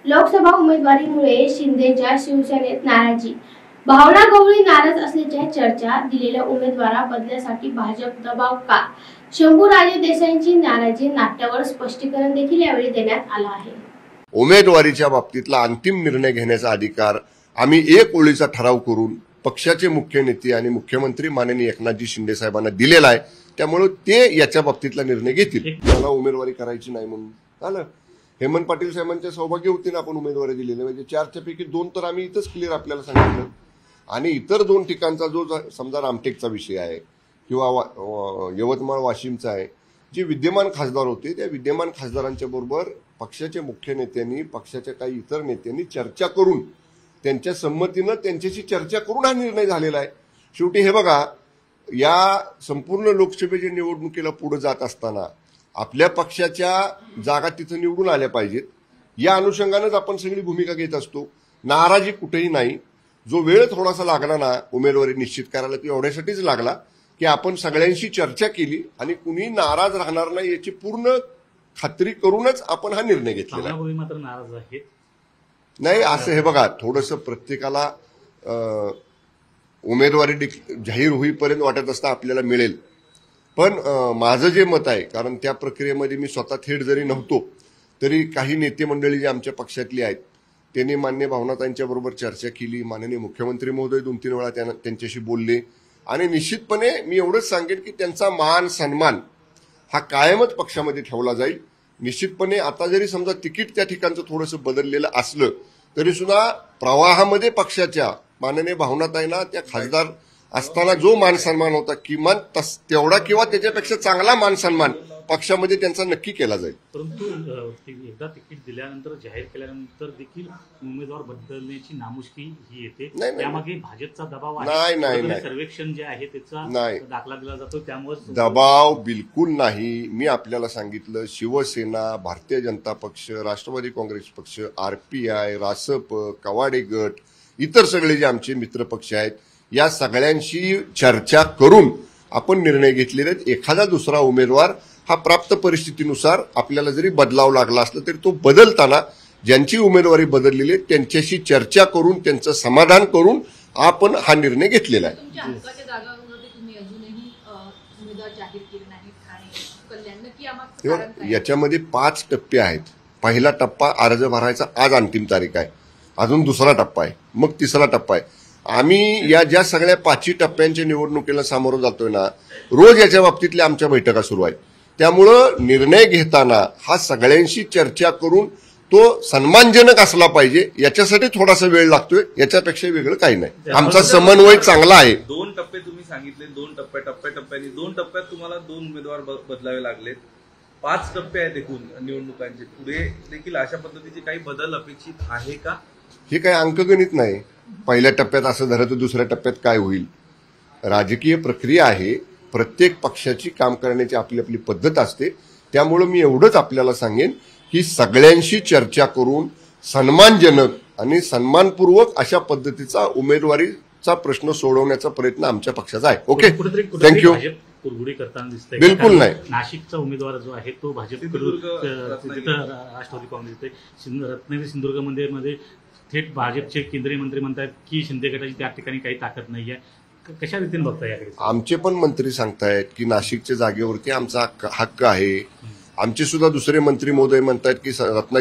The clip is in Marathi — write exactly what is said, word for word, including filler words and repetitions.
लोकसभा उमेदवारीमुळे शिंदेच्या शिवसेनेत नाराजी, भावना गवळी नाराज असल्याच्या चर्चा, दिलेल्या उमेदवारा बदल्यासाठी भाजप दबाव का? शंभूराजे देसाईंची नाराजी नाट्यावर स्पष्टीकरण देखील यावेळी देण्यात आलं आहे। उमेदवारीच्या बाबतीतला अंतिम निर्णय घेण्याचा अधिकार आम्ही एक ओळीचा ठराव करून पक्षाचे मुख्य नेते आणि मुख्यमंत्री माननीय एकनाथजी शिंदे साहेबांना दिलेला आहे। त्यामुळे ते याच्या बाबतीतला निर्णय घेतील। मला उमेदवारी करायची नाही म्हणून झालं। हेमंत पाटील साहेबांच्या सौभाग्य होती ना आपण उमेदवारी दिलेली, म्हणजे चारच्या पैकी दोन तर आम्ही इथंच क्लिअर आपल्याला सांगितलं, आणि इतर दोन ठिकाणचा जो समजा रामटेकचा विषय आहे किंवा यवतमाळ वाशिमचा आहे, जे विद्यमान खासदार होते त्या विद्यमान खासदारांच्या बरोबर पक्षाचे मुख्य नेत्यांनी पक्षाच्या काही इतर नेत्यांनी चर्चा करून त्यांच्या संमतीनं त्यांच्याशी चर्चा करून हा निर्णय झालेला आहे। शेवटी हे बघा, या संपूर्ण लोकसभेच्या निवडणुकीला पुढे जात असताना आपल्या पक्षाच्या जागा तिथं निवडून आल्या पाहिजेत, या अनुषंगानेच आपण सगळी भूमिका घेत असतो। नाराजी कुठेही नाही। जो वेळ थोडासा लागला ना उमेदवारी निश्चित करायला, तो एवढ्यासाठीच लागला की आपण सगळ्यांशी चर्चा केली आणि कुणी नाराज राहणार नाही याची पूर्ण खात्री करूनच आपण हा निर्णय घेतलेला आहे। मात्र नाराज आहेत नाही असं हे बघा, थोडंसं प्रत्येकाला उमेदवारी जाहीर होईपर्यंत वाटत असतं आपल्याला मिळेल, पण माझं जे मत आहे, कारण त्या प्रक्रियेमध्ये मी स्वतः थेट जरी नव्हतो तरी काही नेते मंडळी जे आमच्या पक्षातली आहेत त्यांनी मान्य भावनाताईंच्या बरोबर चर्चा केली, माननीय मुख्यमंत्री महोदय दोन तीन वेळा त्यांच्याशी बोलले, आणि निश्चितपणे मी एवढंच सांगेन की त्यांचा मान सन्मान हा कायमच पक्षामध्ये ठेवला जाईल। निश्चितपणे आता जरी समजा तिकीट त्या ठिकाणचं थोडंसं बदललेलं असलं तरी सुद्धा प्रवाहामध्ये पक्षाच्या माननीय भावनाताईंना त्या खासदार असताना जो मान सन्मान होता किमान तेवढा किंवा त्याच्यापेक्षा चांगला मान सन्मान पक्षामध्ये त्यांचा नक्की केला जाईल। परंतु एकदा तिकीट दिल्यानंतर जाहीर केल्यानंतर देखील उमेदवार बदलण्याची नामुष्की ही येते, त्यामागे भाजपचा दबाव आहे। नाही नाही सर्वेक्षण जे आहे त्याचा दाखला दिला जातो, त्यामुळे दबाव बिलकुल नाही। मी आपल्याला सांगितलं, शिवसेना, भारतीय जनता पक्ष, राष्ट्रवादी काँग्रेस पक्ष, आरपीआय, रासप, कवाडे गट, इतर सगळे जे आमचे मित्र पक्ष आहेत, या सगळ्यांशी चर्चा करून आपण निर्णय घेतलेले आहेत। एखादा दुसरा उमेदवार हा प्राप्त परिस्थितीनुसार आपल्याला जरी बदलाव लागला असला तरी तो बदलताना ज्यांची उमेदवारी बदललेली आहे त्यांच्याशी चर्चा करून त्यांचं समाधान करून आपण हा निर्णय घेतलेला आहे। याच्यामध्ये पाच टप्पे आहेत। पहिला टप्पा अर्ज भरायचा, आज अंतिम तारीख आहे, अजून दुसरा टप्पा आहे, मग तिसरा टप्पा आहे। आम्ही या ज्या सगळ्या पाचही टप्प्यांच्या निवडणुकीला सामोरं जातोय ना, रोज याच्या बाबतीतल्या आमच्या बैठका सुरू आहेत। त्यामुळं निर्णय घेताना हा सगळ्यांशी चर्चा करून तो सन्मानजनक असला पाहिजे, याच्यासाठी थोडासा वेळ लागतोय, याच्यापेक्षा वेगळं काही नाही। आमचा समन्वय चांगला आहे। दोन टप्पे तुम्ही सांगितले, दोन टप्प्या टप्प्या टप्प्याने दोन टप्प्यात तुम्हाला दोन उमेदवार बदलावे लागलेत, पाच टप्पे आहेत एकूण निवडणुकांचे, पुढे देखील अशा पद्धतीचे काही बदल अपेक्षित आहे का? हे काही अंकगणित नाही। पहिल्या टप्प्यात असं झालं तर दुसऱ्या टप्प्यात काय होईल? राजकीय प्रक्रिया आहे, प्रत्येक पक्षाची काम करण्याची आपली आपली पद्धत असते। त्यामुळे मी एवढंच आपल्याला सांगेन की सगळ्यांशी चर्चा करून सन्मानजनक आणि सन्मानपूर्वक अशा पद्धतीचा उमेदवारीचा प्रश्न सोडवण्याचा प्रयत्न आमच्या पक्षाचा आहे। Okay, thank you. कुरघुडी करताना दिसतंय, बिलकुल नाही। नाशिकचा उमेदवार जो आहे तो भाजप, राष्ट्रवादी काँग्रेस, रत्नागिरी सिंधुदुर्ग मध्ये थेट भाजपचे केंद्रीय मंत्री म्हणतात की शिंदे गटाची त्या ठिकाणी काही ताकद नाहीये, कशा रीतीने बघता याकडे? आमचे पण मंत्री सांगतायत की नाशिकच्या जागेवरती आमचा हक्क आहे, आमचे सुद्धा दुसरे मंत्री महोदय म्हणतात की रत्नागिरी